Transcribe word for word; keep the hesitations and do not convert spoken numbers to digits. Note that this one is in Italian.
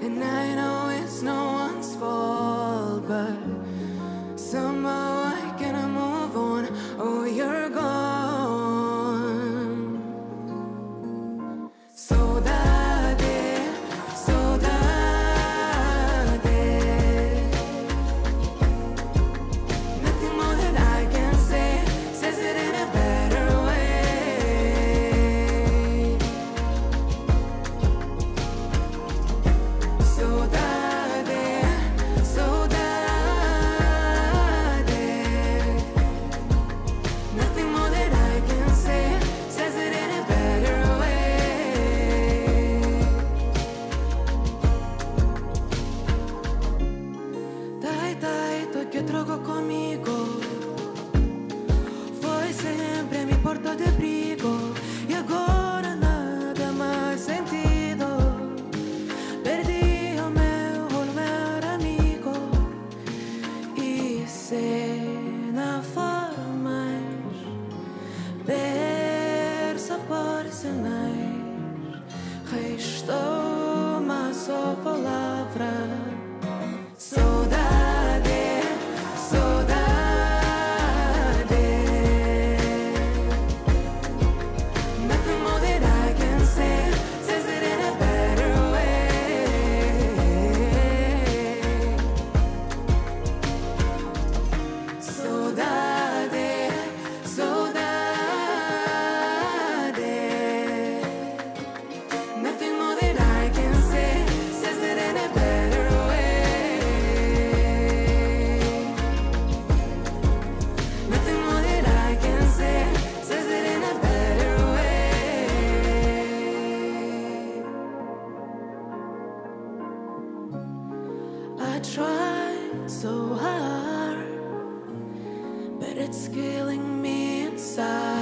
And I know it's no one's fault, but somehow I cannot move on. Oh, you're gone. Saudade, saudade. Nothing more that I can say says it in a better way. Saudade, saudade. Nothing more that I can say says it in a better way. Dai, dai, tu que troco comigo. Foi sempre me porto de brigo. E agora nada mais sentido. Perdi o meu, o meu amigo. E se não for mais verso por sinais, restou uma só palavra. Saudade, saudade. Nothing more that I can say says it in a better way. Saudade, saudade. Nothing more that I can say says it in a better way. Nothing more that I can say says it in a better way. I tried so hard, but it's killing me inside.